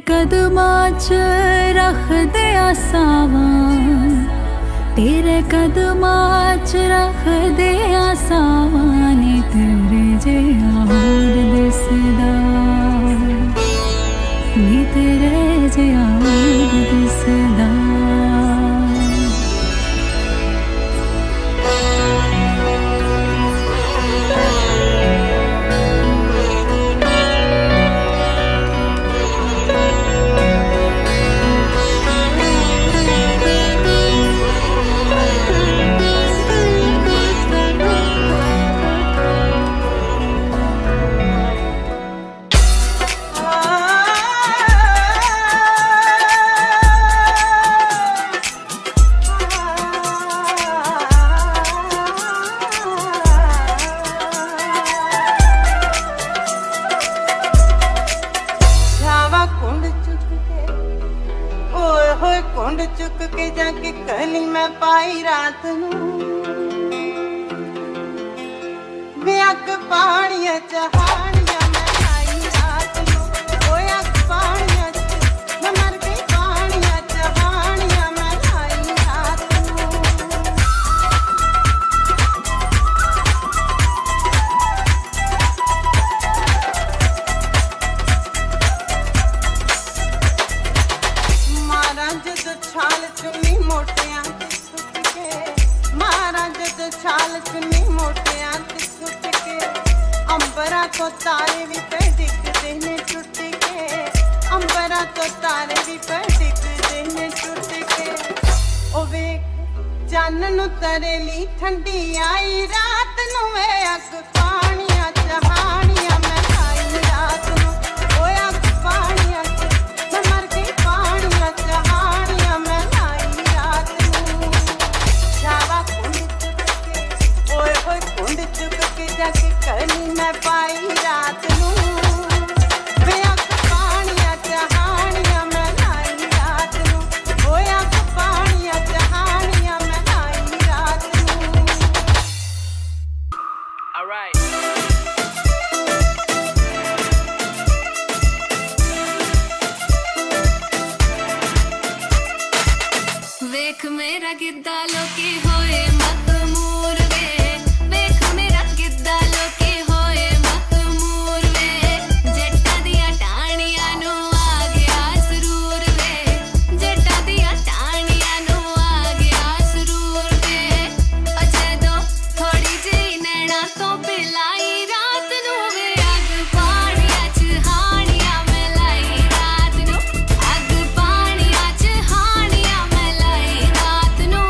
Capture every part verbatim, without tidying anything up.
कदमां च रख दे आसावां, तेरे कदमां च रख दे आसावां नी तेरे जेहा होर दिसदा, नी तेरे जेहा होर दिसदा। कुंड चुक के जाके कली मैं पाई रात नू, अग पानिया चहानिया मैं लाई रात नू, अग पानिया मैं मर गई पानिया चहानिया मैं लाई रात नू। छाल चुन्नी मोटियां ते सुट के, मारा जद छाल चुन्नी मोटियां ते सुट के, अंबरा तो तारे भी पे डिगदे ने टुट के, अंबरा तो तारे भी पे डिगदे ने टुट के। ओ वेख चन्न नू तरेली ठंडी आई रात नू, वे अग पानिया चहानिया मैं लाई रात नू, ओ अग पानिया मैं मर गई पानिया चहानिया मैं लाई रात नू। छावा कुंड चुक के, ओए होए कुंड चुक के जाके कली मैं पाई रात नू, वे अग पानिया चहानिया मैं लाई रात नू, ओए अग पानिया चहानिया मैं लाई रात नू। All right. वेख मेरा गिद्दा लोकी होए मखमूर वे, वेख मेरा गिद्दा लोकी होए मखमूर वे, जट्टा दिया टाणिया नू आ गया सरूर वे, जट्टा दिया टाणिया नू आ गया सरूर वे। अजे दो थोड़ी जी नैना तो पिलाई रात नू, वे अग पानिया च हानिया मैं लाई रात नू, अग पानिया च हानिया मैं लाई रात नू।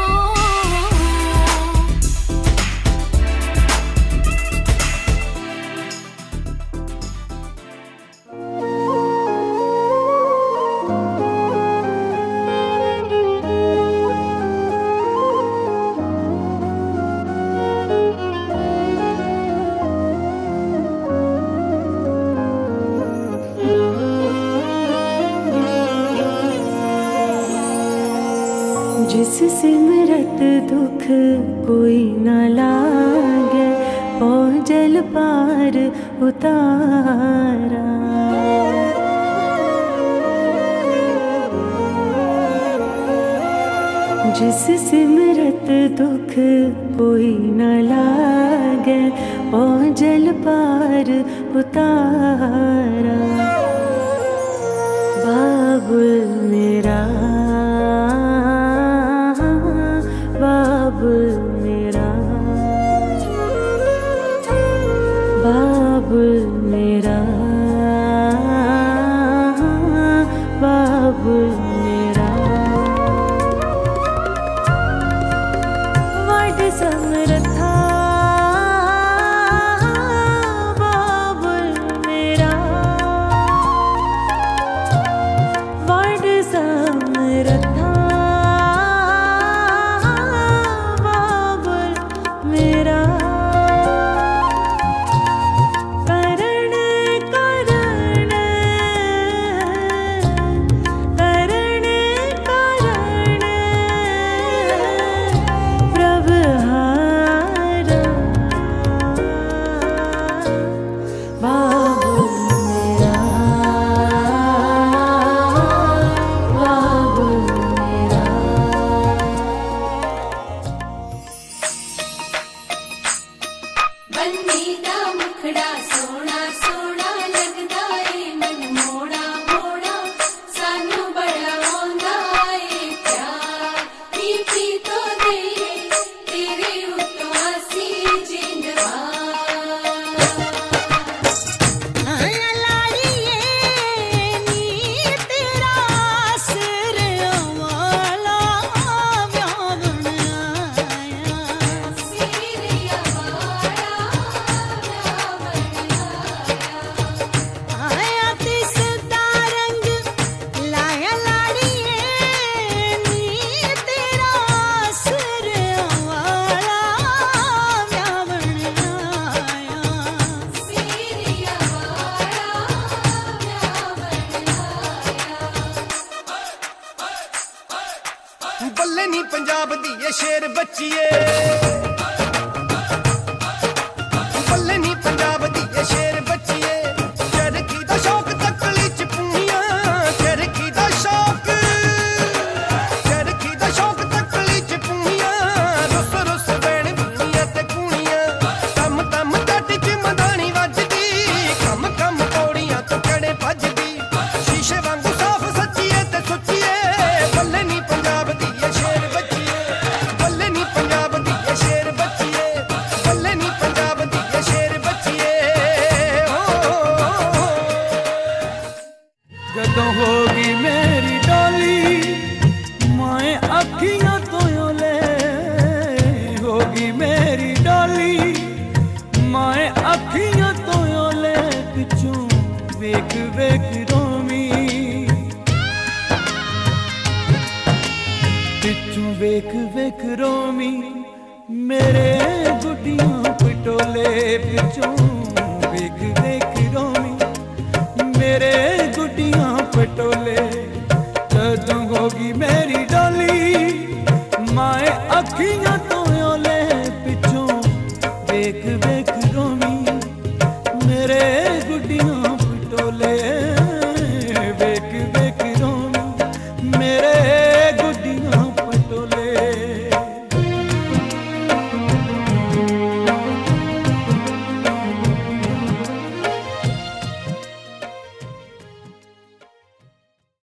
जिस सिमरत दुख कोई न लागे, पहुँचल पार उतारा। जिस सिमरत दुख कोई न लागे, पहुँचल पार उतारा। बाबुल मेरा बाबुल मेरा, बाबुल मेरा, बाबुल मेरा। वड समरथा बाबुल मेरा, वड समरथा ਬੱਲੇ ਨੀ ਪੰਜਾਬ ਦੀ ਇਹ ਸ਼ੇਰ ਬੱਚੀਏ ਬੱਲੇ ਨੀ ਪੰਜਾਬ ਦੀ ਇਹ ਸ਼ੇਰ ਬੱਚੀਏ ਚਰਖੀ ਦਾ ਸ਼ੌਕ ਤਕਲੀ ਚ ਪੂਣੀਆਂ ਚਰਖੀ ਦਾ ਸ਼ੌਕ ਚਰਖੀ ਦਾ ਸ਼ੌਕ ਤਕਲੀ ਚ ਪੂਣੀਆਂ ਰੁੱਸ ਰੁੱਸ ਬੈਣ ਬੂਣੀਆਂ ਤੇ ਕੂਣੀਆਂ ਕੰਮ ਕੰਮ ਟੱਟ ਚ ਮਦਾਨੀ ਵੱਜਦੀ ਕੰਮ ਕੰਮ ਪੌੜੀਆਂ ਤੋਂ ਚੜੇ ਭੱਜਦੀ ਸ਼ੀਸ਼ੇ ਵਾਂਗੂ ਸਾਫ਼ ਸੱਚੀਏ ਤੇ ਸੁੱਚੀਏ ਬੱਲੇ ਨੀ ਪੰਜਾਬ ਦੀ ਇਹ ਸ਼ੇਰ ਬੱਚੀਏ ਬੱਲੇ ਨੀ ਪੰਜਾਬ ਦੀ ਇਹ ਸ਼ੇਰ ਬੱਚੀਏ ਬੱਲੇ ਨੀ ਪੰਜਾਬ ਦੀ ਇਹ ਸ਼ੇਰ ਬੱਚੀਏ ਜਦੋਂ ਹੋਗੀ ਮੇਰੀ ਡੋਲੀ ਮੈਂ ਅੱਖੀਆਂ ਤੋਂ ਓਲੇ ਹੋਗੀ ਮੇਰੀ ਡੋਲੀ ਮੈਂ ਅੱਖੀਆਂ ਤੋਂ ਓਲੇ ਪਿੱਛੋਂ ਵੇਖ ਵੇਖ ਰੋਮੀ ਪਿੱਛੋਂ ਵੇਖ ਵੇਖ ਰੋਮੀ मेरे गुटियां पटोले पिछों